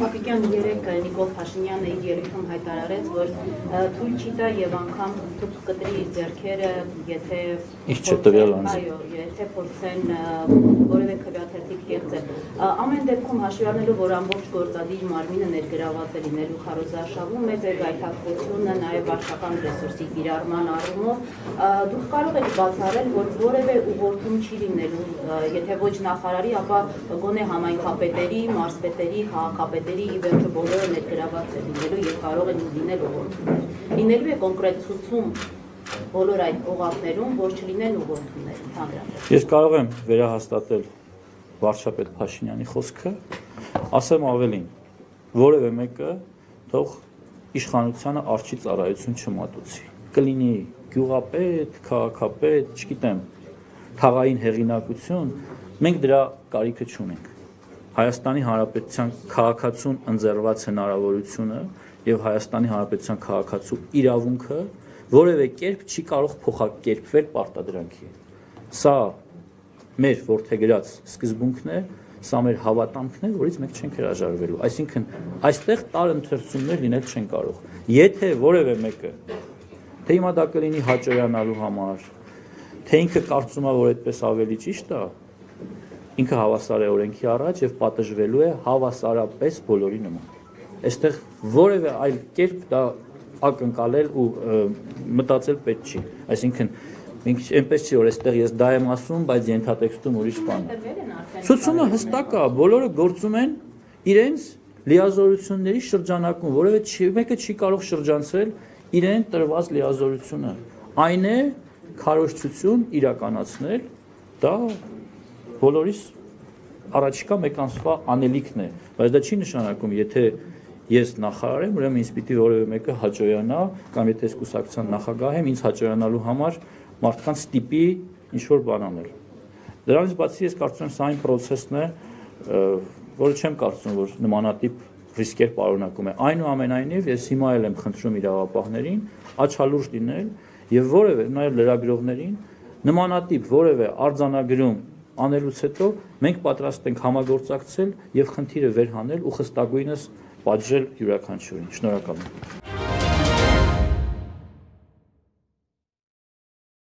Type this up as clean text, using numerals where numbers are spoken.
Պապիկյան երեկ Նիկոլ Փաշինյանը իր ելույթում հայտարարեց, որ թույլ չի տա եւ անգամ թուք կտրի իր ձեռքերը, եթե փորձեն որևէ քվեաթերթիկ կեղծել։ Ամեն դեպքում հաշվի առնելով, որ ամբողջ գործադիր մարմինը ներգրաված է լինելու քարոզարշավում, մեծ է գայթակղությունը նաեւ վարչական ռեսուրսի կիրառման առումով, դուք կարող եք բացառել, որ որևէ ուղղորդում չի լինելու, եթե ոչ նախարարի, ապա գոնե համայնքապետերի, մարզպետերի, քաղաքապետերի ի վերջո բոլորը ներգրաված է լինելու եւ կարող են լինել ուղղորդումներ։ Լինելու է կոնկրետ ցուցում բոլոր այդ օղակներում, որ չլինեն ուղղորդումներ ընդհանրապես։ Ես կարող եմ վերահաստատել վարչապետ Փաշինյանի խոսքը, ասեմ ավելին, որևէ մեկը թող իշխանությանը արջի ծառայություն չմատուցի։ Կլինի գյուղապետ, քաղաքապետ, չգիտեմ, թաղային հեղինակություն, մենք դրա կարիքը չունենք։ Հայաստանի Հանրապետության քաղաքացուն ընձեռված հնարավորությունը եւ Հայաստանի Հանրապետության քաղաքացու իրավունքը որևէ կերպ չի կարող փոխակերպվել պարտադրանքի։ Սա մեր որդեգրած սկզբունքն է, սա մեր հավատամքն է, որից մենք չենք հրաժարվելու։ Այսինքն, այստեղ տարընթերցումներ լինել չեն կարող։ Եթե որևէ մեկը, թե հիմա դա կլինի հաճոյանալու համար, թե ինքը կարծում է, որ այդպես ավելի ճիշտ է, ինքը հավասար է օրենքի առաջ եւ պատժվելու է հավասարապես բոլորի նման։ Այստեղ որևէ այլ կերպ դա ակնկալել ու մտածել պետք չի։ Այսինքն մենք այնպես չի որ այստեղ ես դա եմ ասում, բայց ենթատեքստում ուրիշ բան է։ Ցուցումը հստակ է, բոլորը գործում են իրենց լիազորությունների շրջանակում, որովհետեւ մեկը չի կարող շրջանցել իրեն տրված լիազորությունը։ Այն է քարոզչություն իրականացնել, դա բոլորիս առաջիկա մեկ ամսվա անելիքն է, բայց դա չի նշանակում, եթե ես նախարար եմ, ուրեմն ինձ պիտի որևէ մեկը հաճոյանա, կամ եթե ես կուսակցության նախագահ եմ, ինձ հաճոյանալու համար մարդկանց ստիպի ինչ-որ բան անել։ Դրանից բացի ես կարծում եմ սա այն պրոցեսն է, որը չեմ կարծում, որ նմանատիպ ռիսկեր պարունակում է։ Այնուամենայնիվ ես հիմա էլ եմ խնդրում իրավապահներին աչալուրջ լինել եւ որևէ նաեւ լրագրողներին նմանատիպ որևէ արձանագրում անելուց հետո մենք պատրաստ ենք համագործակցել եւ խնդիրը վերհանել ու խստագույնս պատժել յուրաքանչյուրին։ Շնորհակալ եմ։